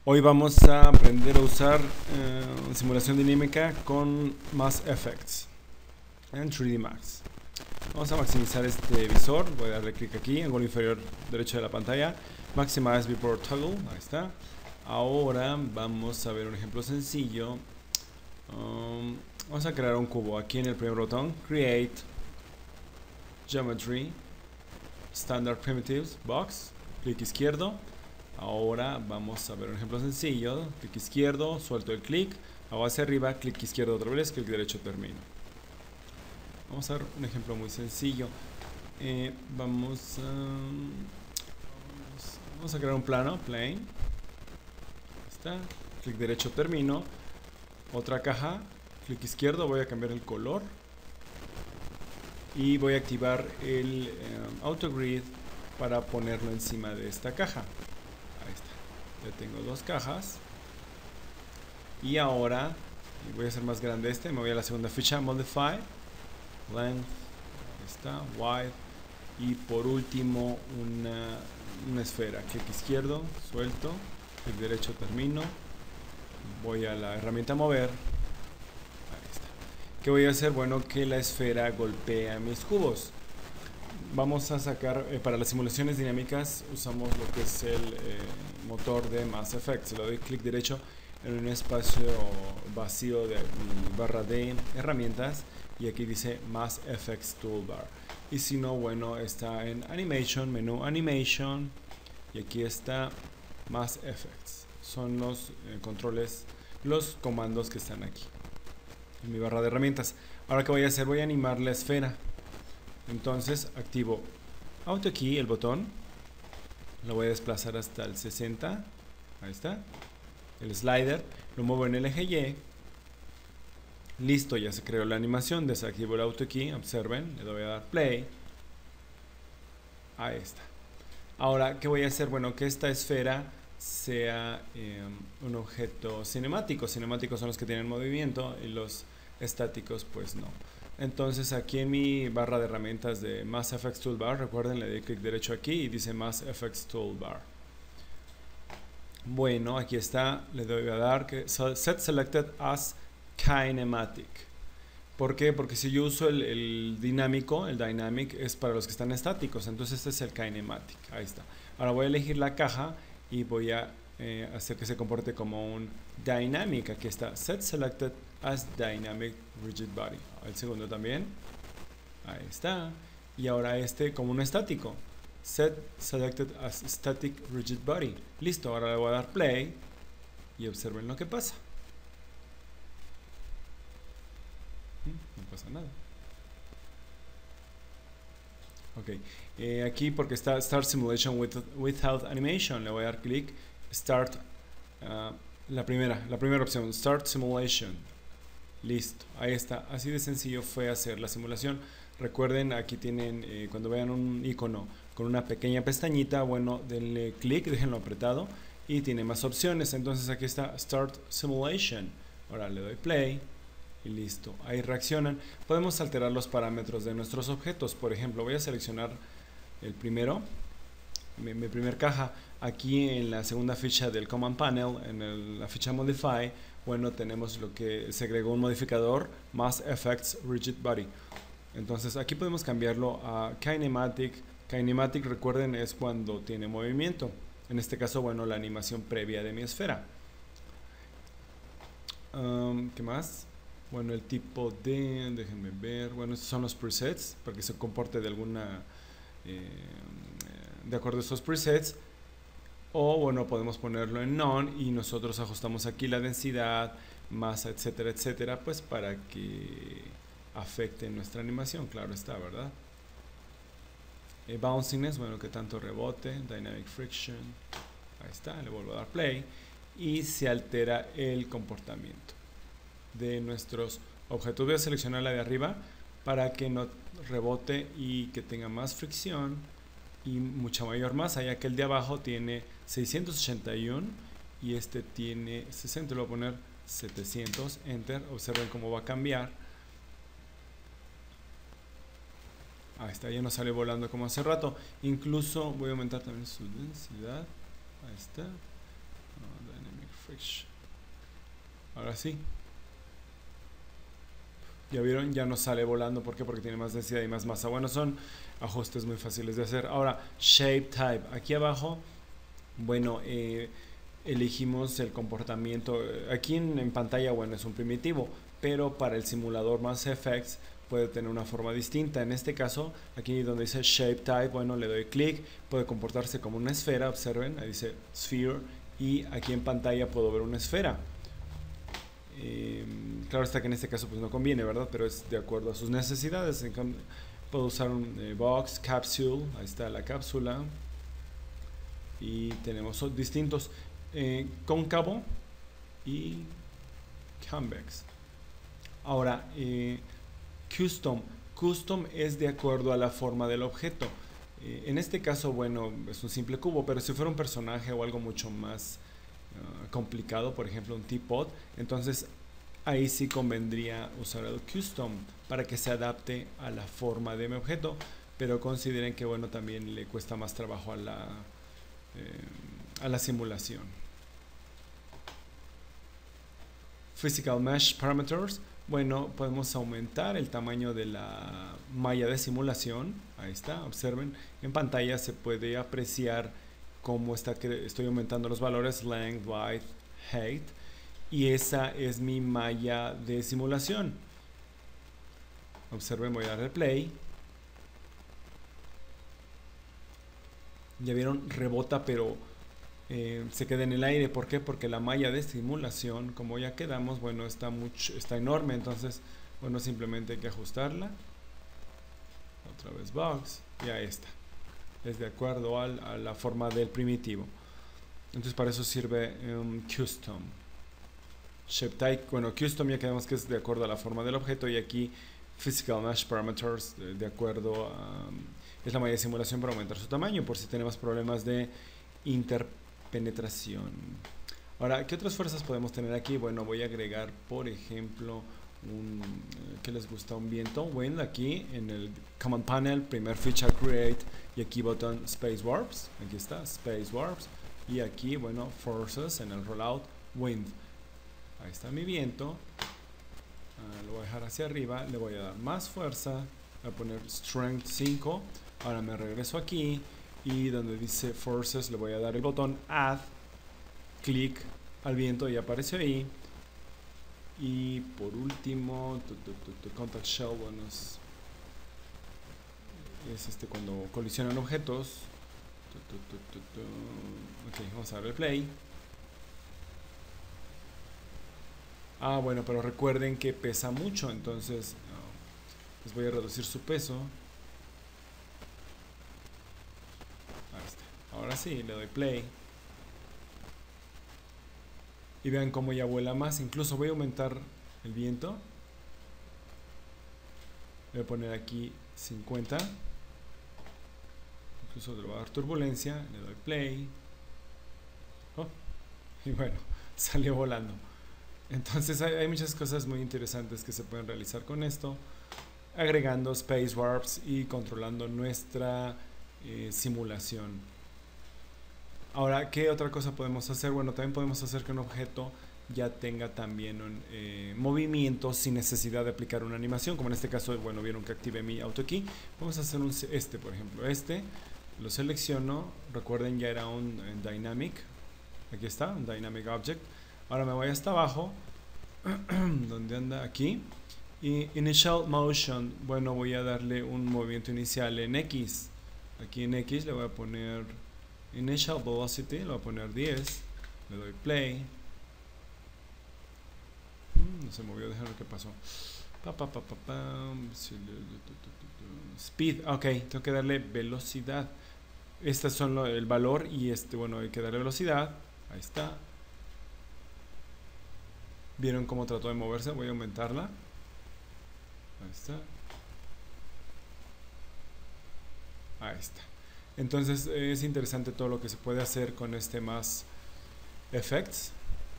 Hoy vamos a aprender a usar simulación dinámica con Mass Effects en 3D Max. Vamos a maximizar este visor, voy a darle clic aquí, ángulo inferior derecho de la pantalla, Maximize Viewport Toggle, ahí está. Ahora vamos a ver un ejemplo sencillo. Vamos a crear un cubo, aquí en el primer botón, Create, Geometry, Standard Primitives, Box, clic izquierdo. Ahora vamos a ver un ejemplo sencillo, clic izquierdo, suelto el clic, hago hacia arriba, clic izquierdo otra vez, clic derecho, termino. Vamos a ver un ejemplo muy sencillo. Vamos a crear un plano, plane. Ahí está, clic derecho, termino. Otra caja, clic izquierdo, voy a cambiar el color. Y voy a activar el AutoGrid para ponerlo encima de esta caja. Ahí está, ya tengo dos cajas. Y ahora voy a hacer más grande este, me voy a la segunda ficha, Modify, Length, ahí está, Width. Y por último una esfera, clic izquierdo, suelto, clic derecho, termino. Voy a la herramienta mover. Ahí está. ¿Qué voy a hacer? Bueno, que la esfera golpea mis cubos. Vamos a sacar, para las simulaciones dinámicas usamos lo que es el motor de Mass Effects. Le doy clic derecho en un espacio vacío de mi barra de herramientas y aquí dice Mass Effects Toolbar. Y si no, bueno, está en Animation, menú Animation, y aquí está Mass Effects. Son los controles, los comandos que están aquí en mi barra de herramientas. Ahora, ¿qué voy a hacer? Voy a animar la esfera. Entonces activo Auto Key, el botón, lo voy a desplazar hasta el 60, ahí está, el slider, lo muevo en el eje Y, listo, ya se creó la animación, desactivo el Auto Key, observen, le doy a dar play, ahí está. Ahora, ¿qué voy a hacer? Bueno, que esta esfera sea un objeto cinemático. Cinemáticos son los que tienen movimiento y los estáticos pues no. Entonces aquí en mi barra de herramientas de Mass Effects Toolbar, recuerden, le doy clic derecho aquí y dice Mass Effects Toolbar. Bueno, aquí está, le doy a dar que Set Selected as Kinematic. ¿Por qué? Porque si yo uso el dinámico, el Dynamic es para los que están estáticos, entonces este es el Kinematic, ahí está. Ahora voy a elegir la caja y voy a hacer que se comporte como un Dynamic, aquí está, Set Selected as Dynamic Rigid Body. El segundo también, ahí está. Y ahora este como un estático, Set Selected as Static Rigid Body. Listo, ahora le voy a dar play y observen lo que pasa. No pasa nada. Ok, aquí porque está Start Simulation Without Animation, le voy a dar clic, Start, la primera opción, Start Simulation. Listo, ahí está, así de sencillo fue hacer la simulación. Recuerden, aquí tienen, cuando vean un icono con una pequeña pestañita, bueno, denle clic, déjenlo apretado y tiene más opciones. Entonces aquí está Start Simulation. Ahora le doy play y listo, ahí reaccionan. Podemos alterar los parámetros de nuestros objetos. Por ejemplo, voy a seleccionar el primero, mi primer caja. Aquí en la segunda ficha del Command Panel, en la ficha Modify, bueno, tenemos lo que se agregó un modificador, Mass Effects Rigid Body. Entonces aquí podemos cambiarlo a Kinematic. Kinematic, recuerden, es cuando tiene movimiento. En este caso, bueno, la animación previa de mi esfera. ¿Qué más? Bueno, el tipo de, déjenme ver, bueno, estos son los presets, para que se comporte de alguna, de acuerdo a estos presets. O bueno, podemos ponerlo en None y nosotros ajustamos aquí la densidad, masa, etcétera, etcétera, pues para que afecte nuestra animación, claro está, ¿verdad? Bounciness, bueno, que tanto rebote, Dynamic Friction, ahí está, le vuelvo a dar play y se altera el comportamiento de nuestros objetos. Voy a seleccionar la de arriba para que no rebote y que tenga más fricción y mucha mayor masa, ya que el de abajo tiene 681 y este tiene 60. Le voy a poner 700, enter, observen cómo va a cambiar. Ahí está, ya no sale volando como hace rato. Incluso voy a aumentar también su densidad. Ahí está, Dynamic friction. Ahora sí. Ya vieron, ya no sale volando. ¿Por qué? Porque tiene más densidad y más masa. Bueno, son ajustes muy fáciles de hacer. Ahora, shape type. Aquí abajo, bueno, elegimos el comportamiento. Aquí en pantalla, bueno, es un primitivo, pero para el simulador MassFX puede tener una forma distinta. En este caso, aquí donde dice shape type, bueno, le doy clic, puede comportarse como una esfera. Observen, ahí dice sphere, y aquí en pantalla puedo ver una esfera. Claro está que en este caso pues no conviene, ¿verdad? Pero es de acuerdo a sus necesidades. Puedo usar un box, capsule, ahí está la cápsula, y tenemos distintos cóncavo y convex. Ahora, custom es de acuerdo a la forma del objeto. En este caso, bueno, es un simple cubo, pero si fuera un personaje o algo mucho más complicado, por ejemplo un teapot, entonces ahí sí convendría usar el custom para que se adapte a la forma de mi objeto, pero consideren que bueno, también le cuesta más trabajo a la simulación. Physical Mesh Parameters, bueno, podemos aumentar el tamaño de la malla de simulación. Ahí está, observen, en pantalla se puede apreciar cómo estoy aumentando los valores length, width, height, y esa es mi malla de simulación. Observen, voy a darle play. Ya vieron, rebota, pero se queda en el aire. ¿Por qué? Porque la malla de simulación, como ya quedamos, bueno, está enorme. Entonces, bueno, simplemente hay que ajustarla. Otra vez box, y ahí está. Es de acuerdo a la forma del primitivo. Entonces para eso sirve custom. Shape type, bueno, custom ya quedamos que es de acuerdo a la forma del objeto, y aquí physical mesh parameters de acuerdo a, es la malla de simulación para aumentar su tamaño por si tenemos problemas de interpenetración. Ahora, ¿qué otras fuerzas podemos tener aquí? Bueno, voy a agregar, por ejemplo, ¿qué les gusta? Un viento, wind, aquí en el command panel, primer ficha create, y aquí botón space warps, aquí está, space warps, y aquí, bueno, forces en el rollout, wind. Ahí está mi viento. Lo voy a dejar hacia arriba, le voy a dar más fuerza, voy a poner strength 5. Ahora me regreso aquí, y donde dice forces le voy a dar el botón add, clic al viento, y apareció ahí. Y por último, contact shell, bueno, es cuando colisionan objetos. Ok, vamos a darle play. Bueno, pero recuerden que pesa mucho, entonces les voy a reducir su peso. Ahí está. Ahora sí, le doy play. Y vean cómo ya vuela más. Incluso voy a aumentar el viento. Voy a poner aquí 50. Incluso le voy a dar turbulencia. Le doy play. Y bueno, salió volando. Entonces hay muchas cosas muy interesantes que se pueden realizar con esto, agregando space warps y controlando nuestra simulación. Ahora, ¿qué otra cosa podemos hacer? Bueno, también podemos hacer que un objeto ya tenga también un movimiento sin necesidad de aplicar una animación, como en este caso, bueno, vieron que activé mi auto key. Vamos a hacer por ejemplo, lo selecciono. Recuerden, ya era un dynamic. Aquí está, un dynamic object. Ahora me voy hasta abajo, donde anda aquí, y Initial Motion, bueno, voy a darle un movimiento inicial en X. Aquí en X le voy a poner Initial Velocity, le voy a poner 10, le doy play. No se movió, déjame ver qué pasó. Speed, ok, tengo que darle velocidad. Estos son el valor, y bueno, hay que darle velocidad. Ahí está. ¿Vieron cómo trató de moverse? Voy a aumentarla. Ahí está. Ahí está. Entonces es interesante todo lo que se puede hacer con MassFX.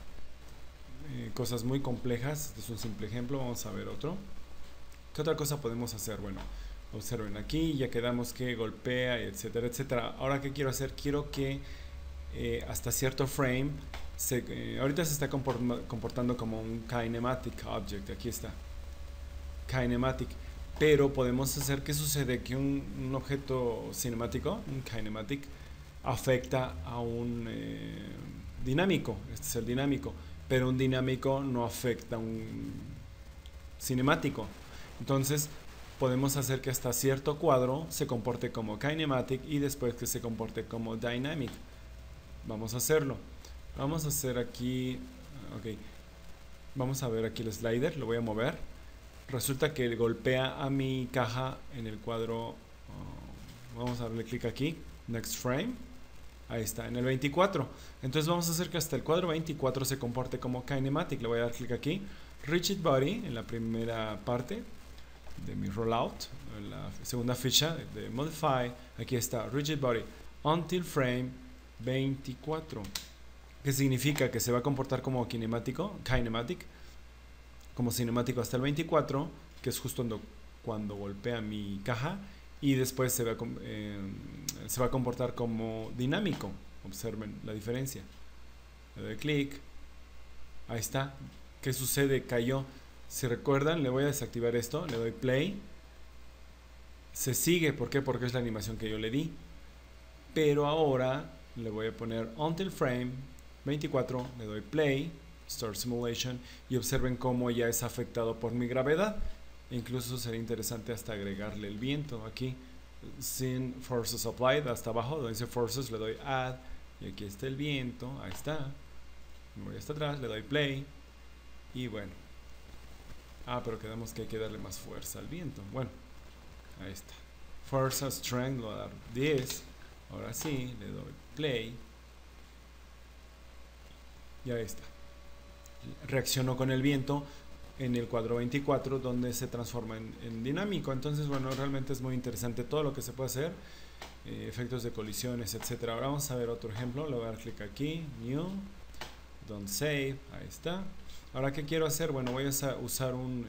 Cosas muy complejas. Este es un simple ejemplo. Vamos a ver otro. ¿Qué otra cosa podemos hacer? Bueno, observen aquí. Ya quedamos que golpea, etcétera, etcétera. Ahora, ¿qué quiero hacer? Quiero que hasta cierto frame ahorita se está comportando como un kinematic object. Aquí está, kinematic. Pero podemos hacer que sucede que un objeto cinemático, un kinematic, afecta a un dinámico. Este es el dinámico. Pero un dinámico no afecta a un cinemático. Entonces podemos hacer que hasta cierto cuadro se comporte como kinematic y después que se comporte como dynamic. Vamos a hacerlo. Vamos a hacer aquí, ok, vamos a ver aquí el slider, lo voy a mover. Resulta que golpea a mi caja en el cuadro. Vamos a darle clic aquí, next frame. Ahí está, en el 24. Entonces vamos a hacer que hasta el cuadro 24 se comporte como kinematic. Le voy a dar clic aquí, rigid body, en la primera parte de mi rollout, en la segunda ficha de modify. Aquí está, rigid body until frame 24. ¿Qué significa? Que se va a comportar como kinematic, como cinemático hasta el 24, que es justo cuando golpea mi caja, y después se va a comportar como dinámico. Observen la diferencia. Le doy clic. Ahí está. ¿Qué sucede? Cayó. Si recuerdan, le voy a desactivar esto. Le doy play. Se sigue. ¿Por qué? Porque es la animación que yo le di. Pero ahora le voy a poner until frame 24. Le doy play. Start Simulation. Y observen cómo ya es afectado por mi gravedad. Incluso sería interesante hasta agregarle el viento aquí. Sin forces applied, hasta abajo donde dice forces le doy add, y aquí está el viento. Ahí está. Me voy hasta atrás, le doy play, y bueno, pero quedamos que hay que darle más fuerza al viento. Bueno, ahí está, fuerza, strength, le voy a dar 10. Ahora sí, le doy play, y ahí está. Reaccionó con el viento en el cuadro 24, donde se transforma en dinámico. Entonces, bueno, realmente es muy interesante todo lo que se puede hacer, efectos de colisiones, etcétera. Ahora vamos a ver otro ejemplo. Le voy a dar clic aquí, new, don't save, ahí está. Ahora, ¿qué quiero hacer? Bueno, voy a usar un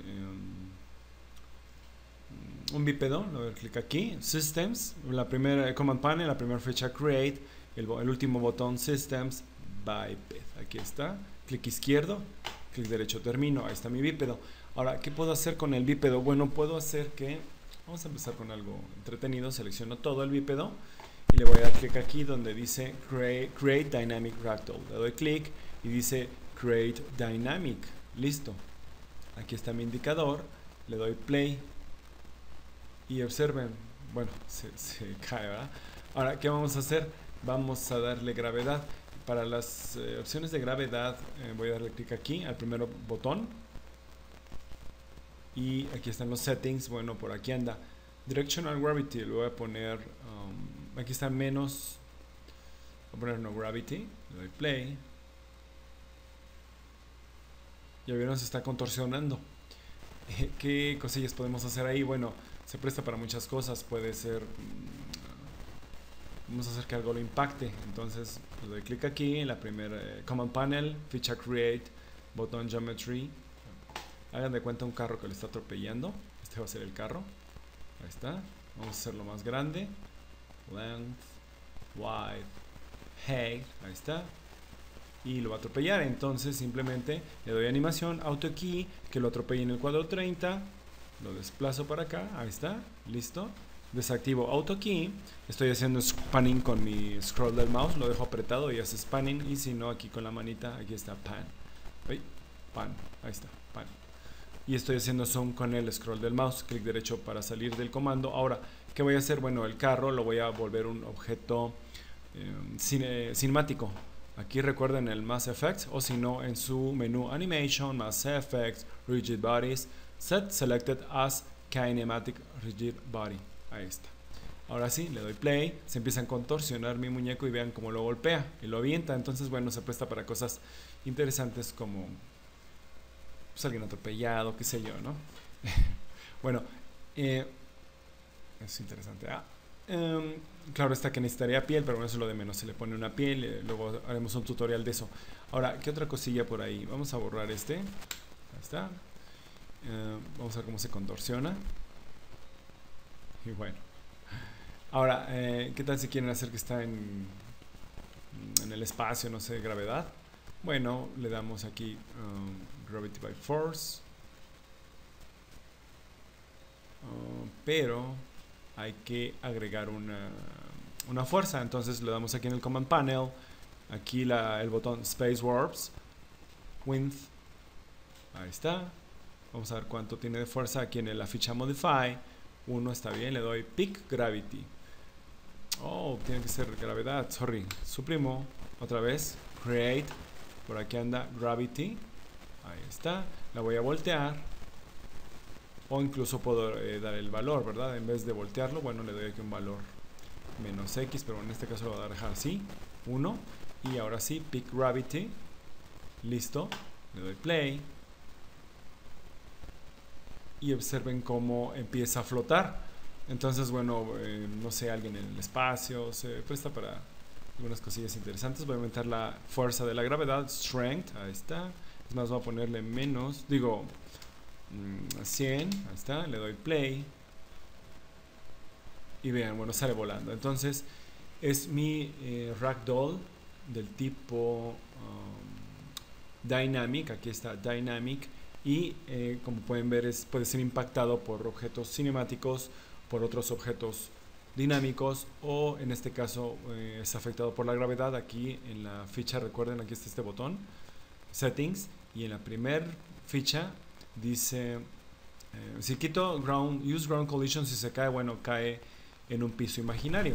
bípedo. Le voy a dar clic aquí, systems, la primera command panel, la primera fecha create, el último botón systems, biped, aquí está, clic izquierdo, clic derecho, termino. Ahí está mi bípedo. Ahora, ¿qué puedo hacer con el bípedo? Bueno, puedo hacer que, vamos a empezar con algo entretenido. Selecciono todo el bípedo y le voy a dar clic aquí donde dice create dynamic ragdoll. Le doy clic y dice create dynamic. Listo. Aquí está mi indicador. Le doy play y observen, bueno, se cae, ¿verdad? Ahora, ¿qué vamos a hacer? Vamos a darle gravedad. Para las opciones de gravedad, voy a darle clic aquí al primer botón. Y aquí están los settings. Bueno, por aquí anda. Directional Gravity. Le voy a poner, aquí está menos. Voy a poner no gravity. Le doy play. Ya vieron, se está contorsionando. ¿Qué cosillas podemos hacer ahí? Bueno, se presta para muchas cosas. Puede ser... vamos a hacer que algo lo impacte. Entonces le doy clic aquí en la primera command panel, ficha create, botón geometry. Hagan de cuenta un carro que le está atropellando. Este va a ser el carro. Ahí está. Vamos a hacerlo más grande. Length, width, height. Ahí está. Y lo va a atropellar. Entonces simplemente le doy animación, auto key, que lo atropelle en el cuadro 30. Lo desplazo para acá. Ahí está. Listo. Desactivo auto key. Estoy haciendo spanning con mi scroll del mouse. Lo dejo apretado y hace spanning. Y si no, aquí con la manita, aquí está pan. ¿Veis? Pan. Ahí está. Pan. Y estoy haciendo zoom con el scroll del mouse. Clic derecho para salir del comando. Ahora, ¿qué voy a hacer? Bueno, el carro lo voy a volver un objeto cinemático. Aquí recuerden el Mass Effects. O si no, en su menú Animation, Mass Effects, Rigid Bodies, Set Selected as Kinematic Rigid Body. Ahí está. Ahora sí, le doy play, se empieza a contorsionar mi muñeco y vean cómo lo golpea y lo avienta. Entonces, bueno, se presta para cosas interesantes como pues, alguien atropellado, qué sé yo, ¿no? Bueno, es interesante. Claro está que necesitaría piel, pero bueno, eso es lo de menos. Se le pone una piel, luego haremos un tutorial de eso. Ahora, ¿qué otra cosilla por ahí? Vamos a borrar este. Ahí está. Vamos a ver cómo se contorsiona. Y bueno, ahora, ¿qué tal si quieren hacer que está en el espacio, no sé, gravedad? Bueno, le damos aquí Gravity by Force. Pero hay que agregar una fuerza. Entonces le damos aquí en el Command Panel. Aquí el botón Space Warps. Wind. Ahí está. Vamos a ver cuánto tiene de fuerza aquí en la ficha Modify. 1 está bien, le doy Pick Gravity. Oh, tiene que ser gravedad, sorry. Suprimo, otra vez, Create. Por aquí anda Gravity. Ahí está, la voy a voltear. O incluso puedo dar el valor, ¿verdad? En vez de voltearlo, bueno, le doy aquí un valor menos X, pero en este caso lo voy a dejar así, 1. Y ahora sí, Pick Gravity. Listo, le doy Play. Y observen cómo empieza a flotar. Entonces, bueno, no sé, alguien en el espacio se presta para algunas cosillas interesantes. Voy a aumentar la fuerza de la gravedad, Strength, ahí está. Es más, voy a ponerle menos, 100, ahí está, le doy Play. Y vean, bueno, sale volando. Entonces, es mi Ragdoll del tipo Dynamic, aquí está Dynamic. Y como pueden ver puede ser impactado por objetos cinemáticos, por otros objetos dinámicos, o en este caso es afectado por la gravedad. Aquí en la ficha, recuerden, aquí está este botón Settings, y en la primera ficha dice si quito Use Ground Collision, si se cae, bueno, cae en un piso imaginario.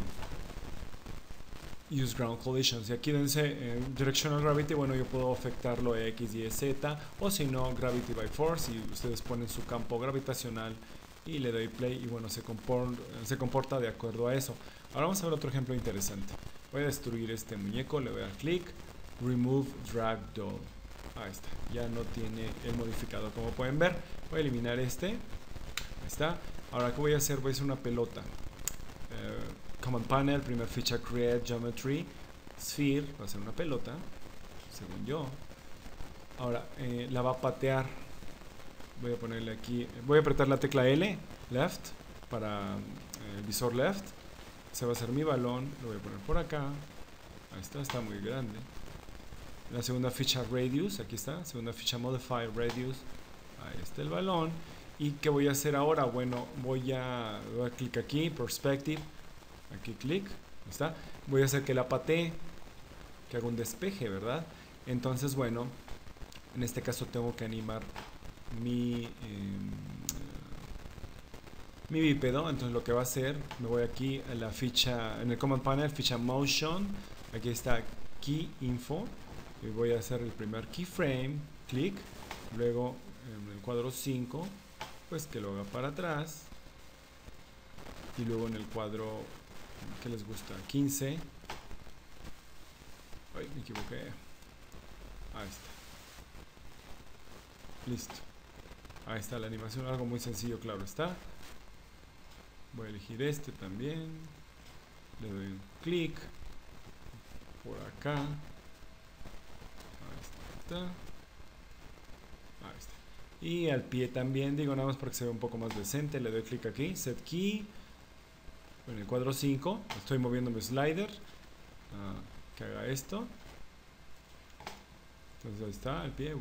Use Ground Collisions, y aquí dense Directional Gravity, bueno, yo puedo afectarlo X, Y, Z, o si no Gravity by Force, y ustedes ponen su campo gravitacional y le doy Play, y bueno, se comporta de acuerdo a eso. Ahora vamos a ver otro ejemplo interesante. Voy a destruir este muñeco, le voy a dar clic, Remove Drag Doll. Ahí está, ya no tiene el modificador, como pueden ver. Voy a eliminar este, ahí está. Ahora, ¿qué voy a hacer? Voy a hacer una pelota. Command Panel, primera ficha Create Geometry Sphere, va a ser una pelota, según yo. Ahora la va a patear. Voy a ponerle aquí, voy a apretar la tecla L, Left, para el visor Left. Se va a hacer mi balón, lo voy a poner por acá. Ahí está, está muy grande. La segunda ficha Radius, aquí está, segunda ficha Modify Radius. Ahí está el balón. ¿Y qué voy a hacer ahora? Bueno, voy a dar clic aquí, Perspective. Aquí clic, está. Voy a hacer que la patee, que haga un despeje, ¿verdad? Entonces, bueno, en este caso tengo que animar mi bípedo. Entonces lo que va a hacer, me voy aquí a la ficha, en el Command Panel, ficha Motion, aquí está Key Info, y voy a hacer el primer keyframe, clic, luego en el cuadro 5, pues que lo haga para atrás, y luego en el cuadro, ¿qué les gusta? 15. Ay, me equivoqué. Ahí está. Listo. Ahí está la animación, algo muy sencillo, claro está. Voy a elegir este también. Le doy un clic. Por acá. Ahí está. Ahí está. Y al pie también, digo nada más para que se vea un poco más decente. Le doy clic aquí, Set Key. En el cuadro 5, estoy moviendo mi slider. Que haga esto. Entonces ahí está, el pie.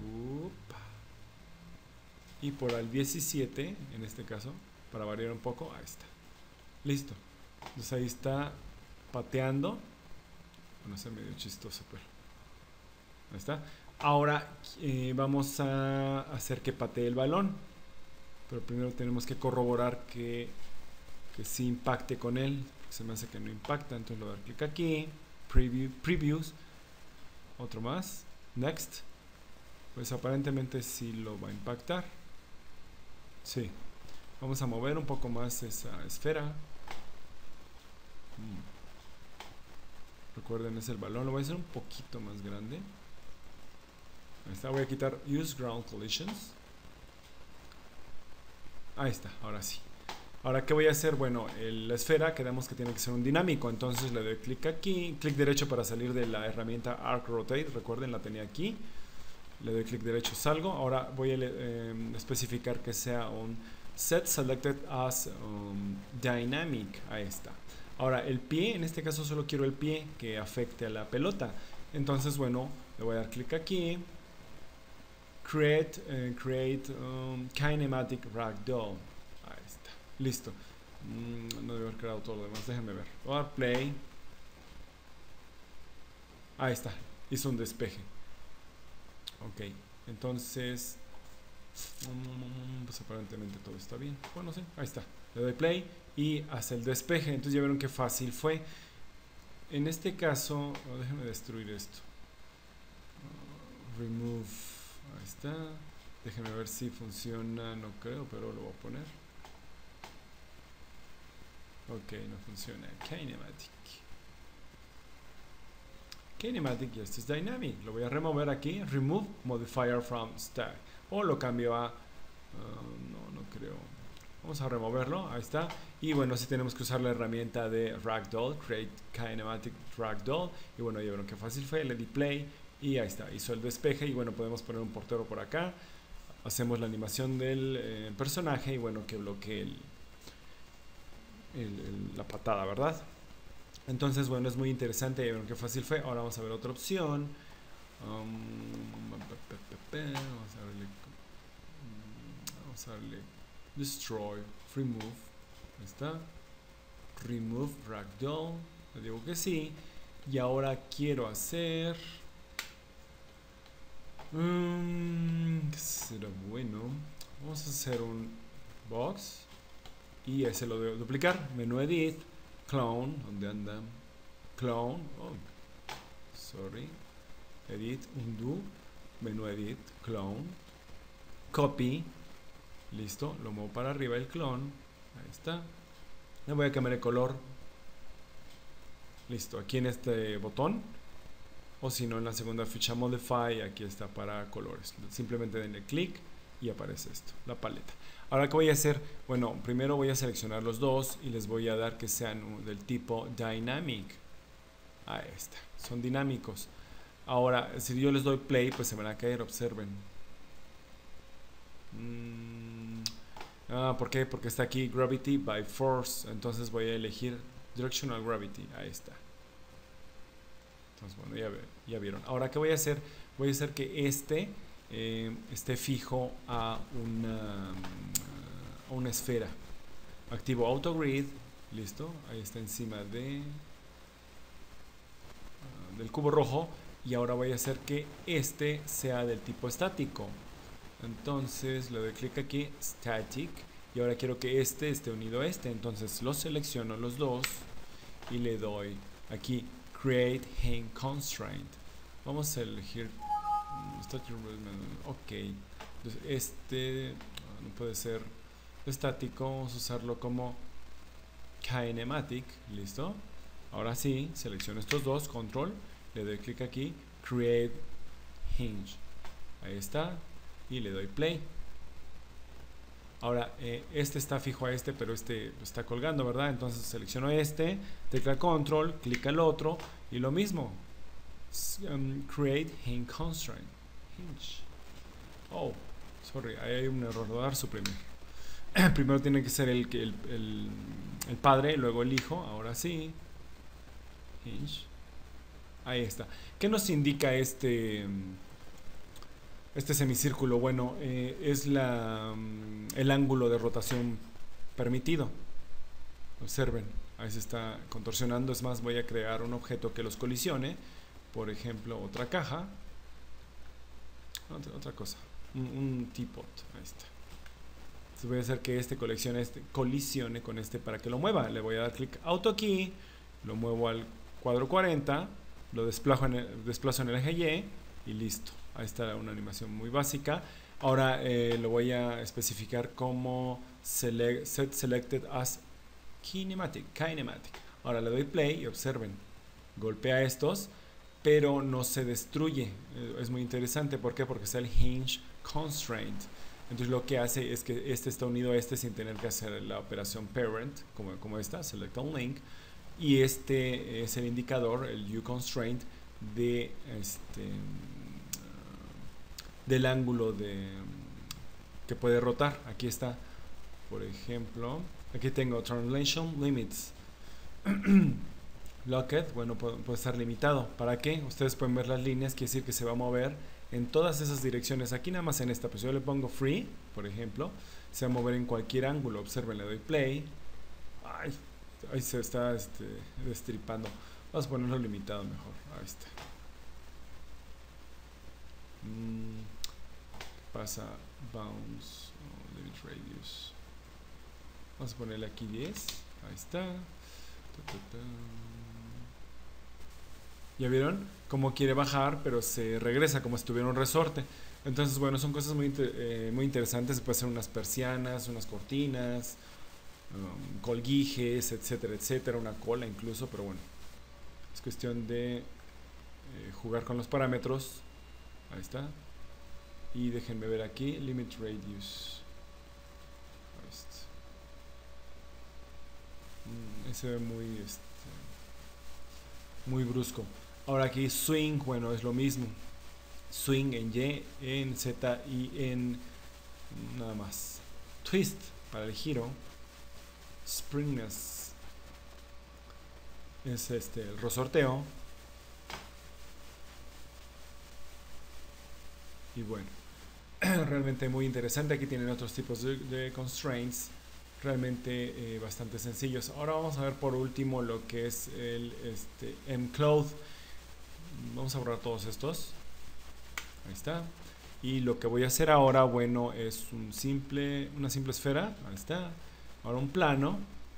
Y por el 17, en este caso, para variar un poco, ahí está. Listo. Entonces ahí está pateando. Bueno, se medio chistoso, pero ahí está. Ahora vamos a hacer que patee el balón. Pero primero tenemos que corroborar que sí impacte con él. Se me hace que no impacta, entonces le voy a dar clic aquí. Previews. Otro más. Next. Pues aparentemente sí lo va a impactar. Sí. Vamos a mover un poco más esa esfera. Recuerden, es el balón. Lo voy a hacer un poquito más grande. Ahí está. Voy a quitar Use Ground Collisions. Ahí está, ahora sí. Ahora, ¿qué voy a hacer? Bueno, la esfera quedamos que tiene que ser un dinámico. Entonces le doy clic aquí, clic derecho para salir de la herramienta Arc Rotate. Recuerden, la tenía aquí. Le doy clic derecho, salgo. Ahora voy a especificar que sea un Set Selected as Dynamic. Ahí está. Ahora, el pie, en este caso solo quiero el pie que afecte a la pelota. Entonces, bueno, Le voy a dar clic aquí. Create Kinematic Ragdoll. Ahí está. Listo. No debo haber creado todo lo demás. Déjenme ver. Voy a dar play. Ahí está. Hizo un despeje. Ok. Entonces, pues aparentemente todo está bien. Bueno, sí. Ahí está. Le doy play y hace el despeje. Entonces ya vieron qué fácil fue. En este caso, déjenme destruir esto. Remove. Ahí está. Déjenme ver si funciona. No creo, pero lo voy a poner. Ok, no funciona. Kinematic. Kinematic y este es Dynamic. Lo voy a remover aquí. Remove Modifier from Stack. O lo cambio a... no creo. Vamos a removerlo. Ahí está. Y bueno, si tenemos que usar la herramienta de Ragdoll. Create Kinematic Ragdoll. Y bueno, ya vieron que fácil fue. Le di play. Y ahí está. Hizo el despeje. Y bueno, podemos poner un portero por acá. Hacemos la animación del personaje. Y bueno, que bloquee la patada, ¿verdad? Entonces, bueno, es muy interesante. Ya vieron qué fácil fue. Ahora vamos a ver otra opción. Vamos a darle Destroy, Remove. Ahí está. Remove Ragdoll. Le digo que sí. Y ahora quiero hacer... ¿qué será bueno? Vamos a hacer un box. Y ese lo debo duplicar. Menú Edit. Clone. ¿Dónde anda? Clone. Oh, sorry. Edit. Undo. Menú Edit. Clone. Copy. Listo. Lo muevo para arriba el clone. Ahí está. Le voy a cambiar el color. Listo. Aquí en este botón. O si no, en la segunda ficha Modify. Aquí está para colores. Simplemente denle clic y aparece esto. La paleta. Ahora, ¿qué voy a hacer? Bueno, primero voy a seleccionar los dos y les voy a dar que sean del tipo Dynamic. Ahí está. Son dinámicos. Ahora, si yo les doy play, pues se van a caer. Observen. ¿Por qué? Porque está aquí Gravity by Force. Entonces voy a elegir Directional Gravity. Ahí está. Entonces, bueno, ya vieron. Ahora, ¿qué voy a hacer? Voy a hacer que esté fijo a una esfera. Activo AutoGrid. Listo. Ahí está encima del cubo rojo. Y ahora voy a hacer que este sea del tipo estático. Entonces le doy clic aquí, Static. Y ahora quiero que este esté unido a este. Entonces los selecciono los dos. Y le doy aquí, Create Hang Constraint. Vamos a elegir ok. Entonces este no puede ser estático. Vamos a usarlo como Kinematic. Listo. Ahora sí, selecciono estos dos, Control. Le doy clic aquí, Create Hinge. Ahí está. Y le doy play. Ahora este está fijo a este, pero este está colgando, ¿verdad? Entonces selecciono este, tecla control, clic al otro y lo mismo. Create Hinge Constraint. Hinge. Oh, sorry, ahí hay un error. Voy a dar suprimir. Primero tiene que ser el padre, luego el hijo. Ahora sí. Hinge. Ahí está. ¿Qué nos indica este semicírculo? Bueno, es el ángulo de rotación permitido. Observen, ahí se está contorsionando. Es más, voy a crear un objeto que los colisione. Por ejemplo, otra caja. Otra cosa. Un teapot. Ahí está. Entonces voy a hacer que este colisione con este para que lo mueva. Le voy a dar clic Auto Key. Lo muevo al cuadro 40. Lo desplazo en el eje Y. Y listo. Ahí está una animación muy básica. Ahora lo voy a especificar como set selected as kinematic. Ahora le doy play y observen. Golpea estos, pero no se destruye. Es muy interesante. ¿Por qué? Porque está el hinge constraint. Entonces lo que hace es que este está unido a este sin tener que hacer la operación parent, como esta, select on link. Y este es el indicador, el U constraint del ángulo que puede rotar. Aquí está, por ejemplo, aquí tengo Translation Limits. Locked, bueno, puede estar limitado. ¿Para qué? Ustedes pueden ver las líneas, quiere decir que se va a mover en todas esas direcciones. Aquí nada más en esta, pues yo le pongo free, por ejemplo, se va a mover en cualquier ángulo. Observen, le doy play. Ay, ahí se está destripando. Vamos a ponerlo limitado mejor. Ahí está. Pasa bounds, limit radius. Vamos a ponerle aquí 10. Ahí está. ¿Ya vieron? Como quiere bajar, pero se regresa como si tuviera un resorte. Entonces, bueno, son cosas muy interesantes. Se puede hacer unas persianas, unas cortinas, colguijes, etcétera, etcétera. Una cola incluso, pero bueno. Es cuestión de jugar con los parámetros. Ahí está. Y déjenme ver aquí, limit radius. Se ve muy brusco. Ahora aquí swing, bueno, es lo mismo. Swing en Y, en Z y en nada más. Twist para el giro. Springness es el resorteo. Y bueno, realmente muy interesante. Aquí tienen otros tipos de constraints realmente bastante sencillos. Ahora vamos a ver por último lo que es el enclose. Vamos a borrar todos estos. Ahí está. Y lo que voy a hacer ahora, bueno, es una simple esfera. Ahí está. Ahora un plano.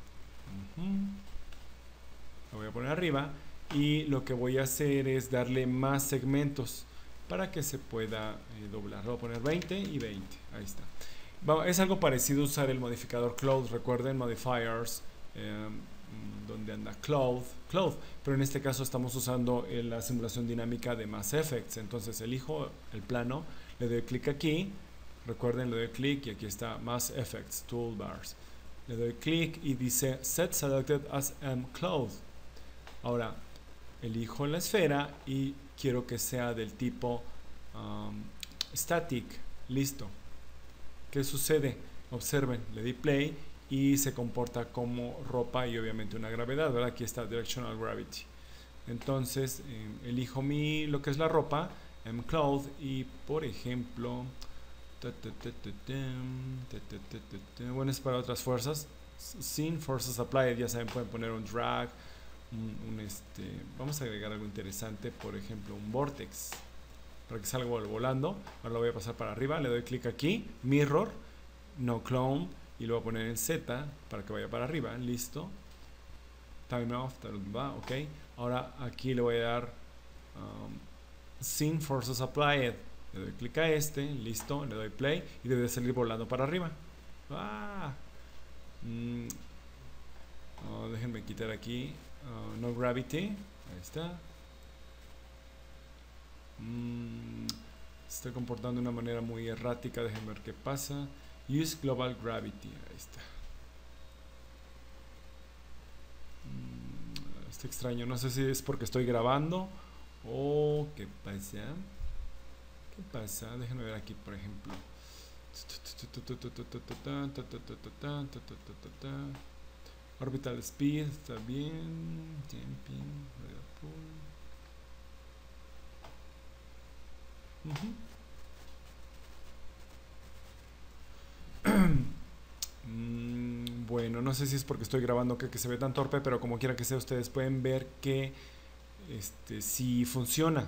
Lo voy a poner arriba. Y lo que voy a hacer es darle más segmentos para que se pueda doblar. Lo voy a poner 20 y 20. Ahí está. Es algo parecido a usar el modificador cloth. Recuerden, modifiers, donde anda cloth, pero en este caso estamos usando la simulación dinámica de Mass Effects. Entonces elijo el plano, le doy clic aquí, recuerden, le doy clic y aquí está Mass Effects Toolbars. Le doy clic y dice Set Selected as Cloth. Ahora elijo la esfera y quiero que sea del tipo static. Listo. ¿Qué sucede? Observen, le di play y se comporta como ropa y obviamente una gravedad, ¿verdad? Aquí está Directional Gravity. Entonces elijo lo que es la ropa, cloth, y por ejemplo, bueno, es para otras fuerzas. Sin forces applied, ya saben, pueden poner un drag, vamos a agregar algo interesante, por ejemplo, un vortex, para que salga volando. Ahora lo voy a pasar para arriba, le doy clic aquí, mirror, no clone, y lo voy a poner en Z para que vaya para arriba. Listo. Time off, ok. Ahora aquí le voy a dar sin forces applied. Le doy clic a listo, le doy play y debe salir volando para arriba. Déjenme quitar aquí no gravity. Ahí está. Se está comportando de una manera muy errática. Déjenme ver qué pasa. Use global gravity. Ahí está. Está extraño. No sé si es porque estoy grabando o qué pasa. ¿Qué pasa? Déjenme ver aquí, por ejemplo. Orbital speed está bien. Jumping. Bueno, no sé si es porque estoy grabando que se ve tan torpe, pero como quiera que sea, ustedes pueden ver que sí funciona.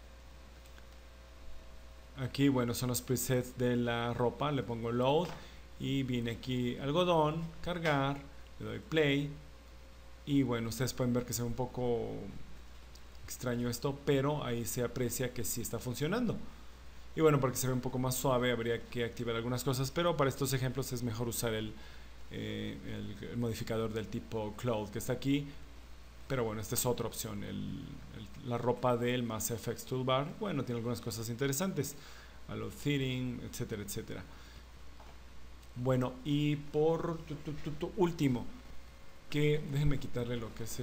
Aquí, bueno, son los presets de la ropa. Le pongo load y viene aquí algodón, cargar, le doy play y bueno, ustedes pueden ver que se ve un poco extraño esto, pero ahí se aprecia que sí está funcionando. Y bueno, para que se vea un poco más suave habría que activar algunas cosas, pero para estos ejemplos es mejor usar el modificador del tipo cloth que está aquí. Pero bueno, esta es otra opción. La ropa del Mass Effects Toolbar, bueno, tiene algunas cosas interesantes. Allow threading, etcétera, etcétera. Bueno, y por último, déjenme quitarle lo que es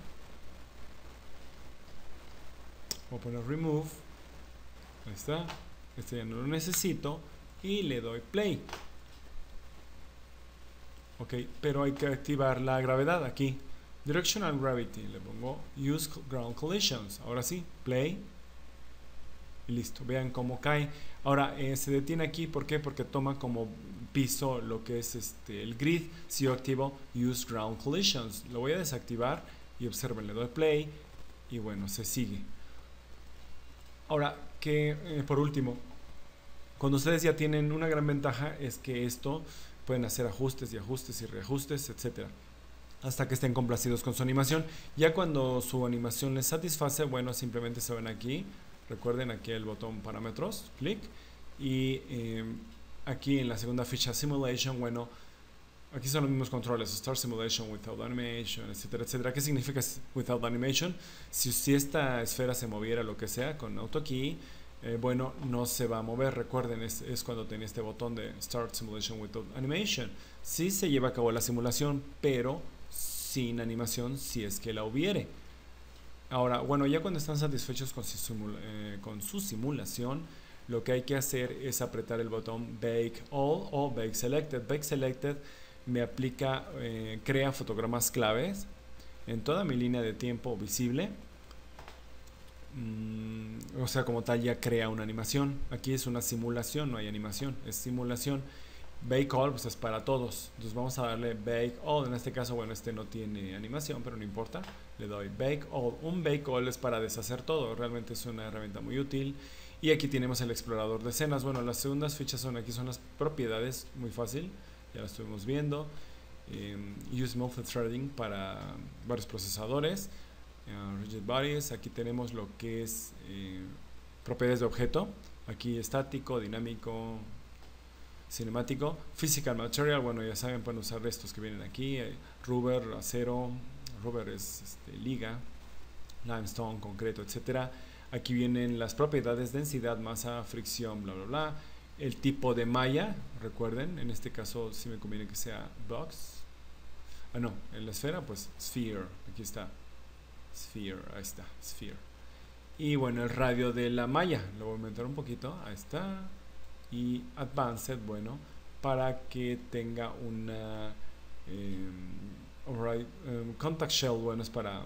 voy a poner remove. Ahí está. Ya no lo necesito. Y le doy play. Ok, pero hay que activar la gravedad aquí. Directional Gravity, le pongo Use Ground Collisions. Ahora sí, play. Y listo, vean cómo cae. Ahora se detiene aquí, ¿por qué? Porque toma como piso lo que es el grid. Si yo activo Use Ground Collisions, lo voy a desactivar y observen, le doy play y bueno, se sigue. Ahora, que por último, cuando ustedes ya tienen una gran ventaja es que esto pueden hacer ajustes y ajustes y reajustes, etcétera, hasta que estén complacidos con su animación. Ya cuando su animación les satisface, bueno, simplemente se ven aquí. Recuerden aquí el botón parámetros, clic, y aquí en la segunda ficha Simulation, bueno, aquí son los mismos controles, Start Simulation Without Animation, etcétera, etcétera. ¿Qué significa Without Animation? Si esta esfera se moviera, lo que sea, con AutoKey, bueno, no se va a mover. Recuerden, es cuando tiene este botón de Start Simulation Without Animation. Sí se lleva a cabo la simulación, pero sin animación si es que la hubiere. Ahora, bueno, ya cuando están satisfechos con su simulación, lo que hay que hacer es apretar el botón Bake All o Bake Selected. Bake Selected me aplica, crea fotogramas claves en toda mi línea de tiempo visible. O sea, como tal ya crea una animación. Aquí es una simulación, no hay animación, es simulación. Bake All pues es para todos, entonces vamos a darle Bake All. En este caso, bueno, no tiene animación, pero no importa, le doy Bake All. Un Bake All es para deshacer todo, realmente es una herramienta muy útil. Y aquí tenemos el explorador de escenas. Bueno, las segundas fichas aquí son las propiedades, muy fácil, ya las estuvimos viendo. Use multithreading para varios procesadores. Rigid Bodies, aquí tenemos lo que es propiedades de objeto, aquí estático, dinámico, cinemático. Physical Material, bueno, ya saben, pueden usar estos que vienen aquí, rubber, acero, rubber es liga, limestone, concreto, etcétera. Aquí vienen las propiedades: densidad, masa, fricción, bla bla bla. El tipo de malla, recuerden, en este caso sí me conviene que sea box. No, en la esfera pues sphere, aquí está sphere, ahí está, sphere. Y bueno, el radio de la malla, lo voy a aumentar un poquito, ahí está. Y advanced, bueno, para que tenga una contact shell, bueno, es para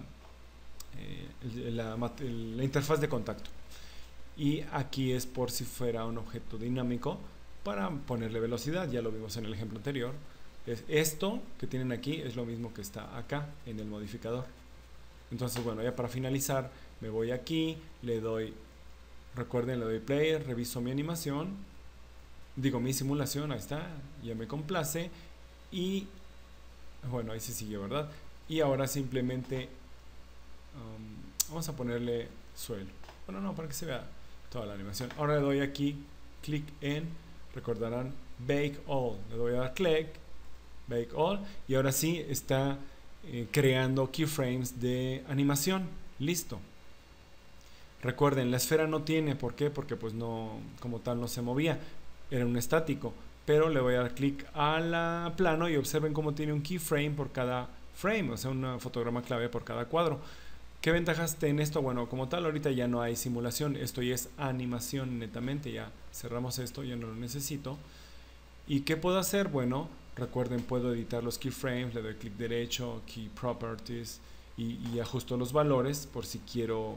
la interfaz de contacto. Y aquí es por si fuera un objeto dinámico para ponerle velocidad, ya lo vimos en el ejemplo anterior. Esto que tienen aquí es lo mismo que está acá en el modificador. Entonces, bueno, ya para finalizar me voy aquí, le doy, recuerden, le doy play, reviso mi animación, digo mi simulación, ahí está, ya me complace. Y bueno, ahí se sigue, ¿verdad? Y ahora simplemente vamos a ponerle suelo. Bueno, no, para que se vea toda la animación. Ahora le doy aquí, clic en, recordarán, Bake All. Le voy a dar clic, Bake All, y ahora sí está creando keyframes de animación. Listo. Recuerden, la esfera no tiene, ¿por qué? Porque pues no, como tal no se movía, era un estático. Pero le voy a dar clic a la plano y observen cómo tiene un keyframe por cada frame, o sea, un fotograma clave por cada cuadro. ¿Qué ventajas tiene esto? Bueno, como tal ahorita ya no hay simulación, esto ya es animación netamente, ya cerramos esto, ya no lo necesito. ¿Y qué puedo hacer? Bueno, recuerden, puedo editar los keyframes, le doy clic derecho, Key Properties, y ajusto los valores por si quiero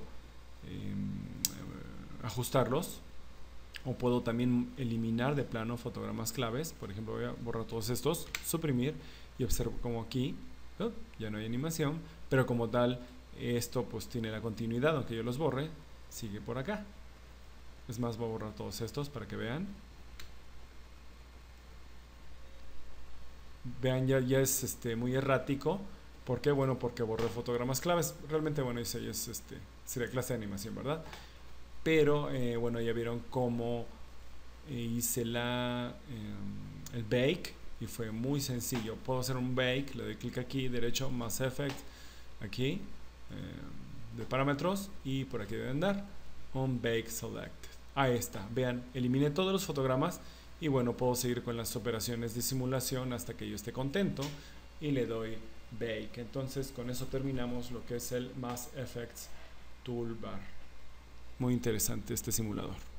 ajustarlos. O puedo también eliminar de plano fotogramas claves. Por ejemplo, voy a borrar todos estos, suprimir, y observo como aquí ya no hay animación, pero como tal esto pues tiene la continuidad, aunque yo los borre, sigue por acá. Es más, voy a borrar todos estos para que vean. Vean, ya es muy errático. ¿Por qué? Bueno, porque borré fotogramas claves. Realmente, bueno, ese es sería clase de animación, ¿verdad? Pero bueno, ya vieron cómo hice el bake, y fue muy sencillo. Puedo hacer un bake, le doy clic aquí derecho, más effect, aquí de parámetros, y por aquí deben dar un bake select. Ahí está, vean, eliminé todos los fotogramas y bueno, puedo seguir con las operaciones de simulación hasta que yo esté contento y le doy bake. Entonces con eso terminamos lo que es el Mass Effects Toolbar. Muy interesante este simulador.